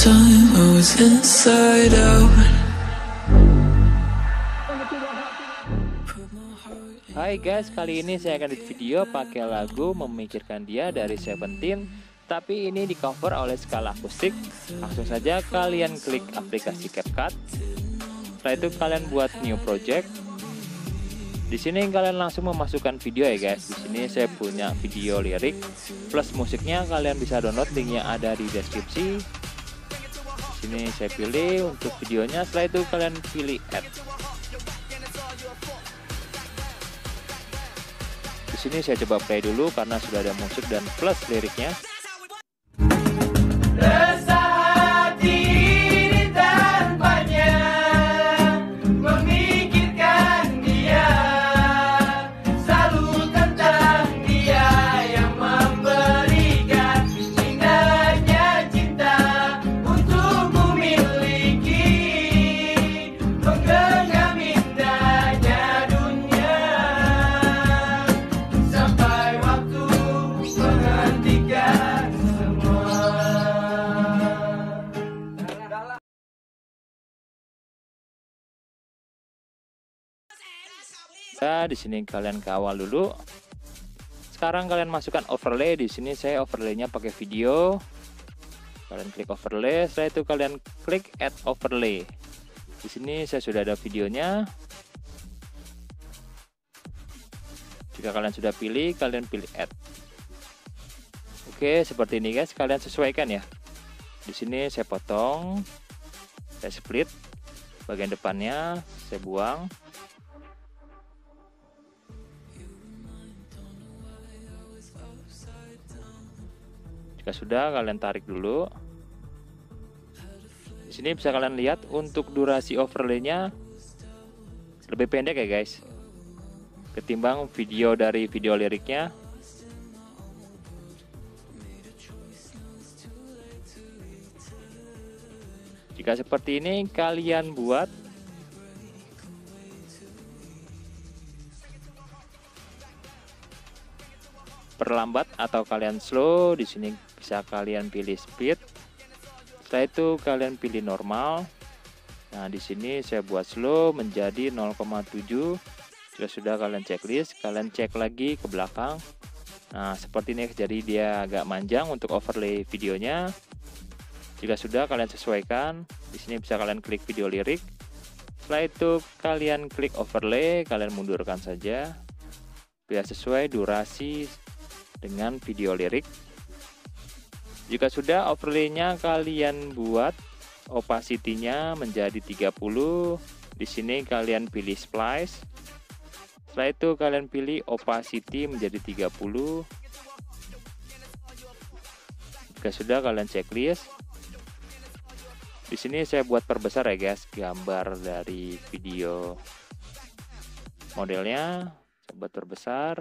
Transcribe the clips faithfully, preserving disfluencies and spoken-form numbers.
time I was inside out. Hai guys, kali ini saya akan edit video pakai lagu Memikirkan Dia dari Seventeen, tapi ini di cover oleh skala akustik. Langsung saja kalian klik aplikasi CapCut. Setelah itu kalian buat new project. Di sini kalian langsung memasukkan video ya guys. Di sini saya punya video lirik plus musiknya, kalian bisa download, linknya ada di deskripsi. Di sini saya pilih untuk videonya. Setelah itu kalian pilih add. Di sini saya coba play dulu karena sudah ada musik dan plus liriknya. Nah, di sini kalian kawal dulu. Sekarang kalian masukkan overlay. Di sini saya overlaynya pakai video. Kalian klik overlay. Setelah itu kalian klik add overlay. Di sini saya sudah ada videonya. Jika kalian sudah pilih, kalian pilih add. Oke, seperti ini guys. Kalian sesuaikan ya. Di sini saya potong, saya split. Bagian depannya saya buang. Jika sudah, kalian tarik dulu. Di sini bisa kalian lihat untuk durasi overlaynya lebih pendek ya guys, ketimbang video dari video liriknya. Jika seperti ini kalian buat, perlambat atau kalian slow. Di sini bisa kalian pilih speed. Setelah itu kalian pilih normal. Nah, di sini saya buat slow menjadi nol koma tujuh. Jika sudah, kalian checklist, kalian cek lagi ke belakang. Nah, seperti ini, jadi dia agak manjang untuk overlay videonya. Jika sudah, kalian sesuaikan. Di sini bisa kalian klik video lirik. Setelah itu kalian klik overlay, kalian mundurkan saja biar sesuai durasi dengan video lirik. Jika sudah, overlaynya kalian buat opacity-nya menjadi tiga puluh. Di sini kalian pilih splice. Setelah itu kalian pilih opacity menjadi tiga puluh. Jika sudah, kalian checklist. Di sini saya buat perbesar ya guys, gambar dari video modelnya. Saya buat perbesar.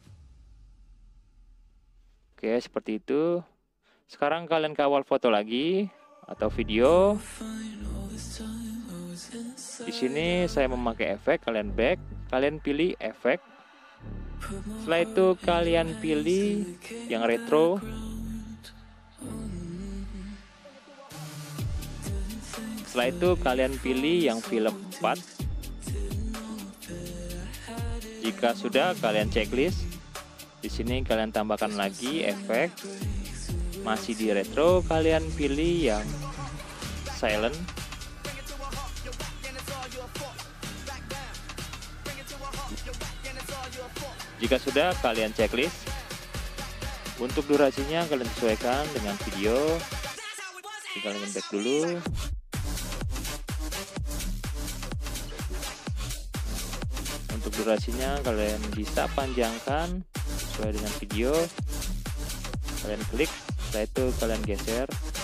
Oke, seperti itu. Sekarang kalian kawal foto lagi atau video. Di sini saya memakai efek, kalian back, kalian pilih efek. Setelah itu kalian pilih yang retro. Setelah itu kalian pilih yang film empat. Jika sudah, kalian checklist. Di sini kalian tambahkan lagi efek. Masih di retro, kalian pilih yang silent. Jika sudah, kalian checklist. Untuk durasinya kalian sesuaikan dengan video. Kalian back dulu. Untuk durasinya kalian bisa panjangkan sesuai dengan video. Kalian klik. Setelah itu kalian geser.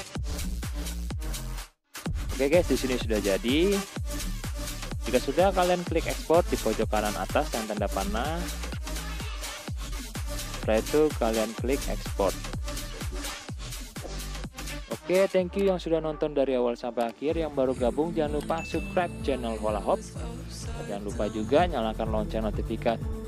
Oke guys, di sini sudah jadi. Jika sudah, kalian klik export di pojok kanan atas yang tanda panah. Setelah itu kalian klik export. Oke, thank you yang sudah nonton dari awal sampai akhir. Yang baru gabung jangan lupa subscribe channel Hola Hop. Jangan lupa juga nyalakan lonceng notifikasi